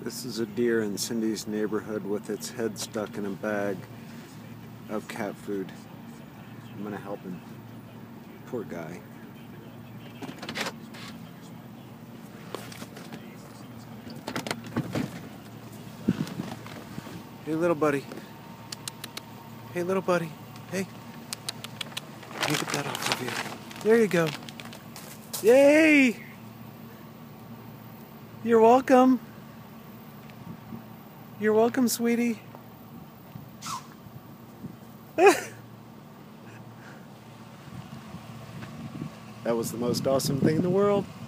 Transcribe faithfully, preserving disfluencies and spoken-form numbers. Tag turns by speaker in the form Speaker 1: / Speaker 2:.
Speaker 1: This is a deer in Cindy's neighborhood with its head stuck in a bag of cat food. I'm gonna help him. Poor guy. Hey, little buddy. Hey, little buddy. Hey. Let me get that off of you. There you go. Yay! You're welcome. You're welcome, sweetie. That was the most awesome thing in the world.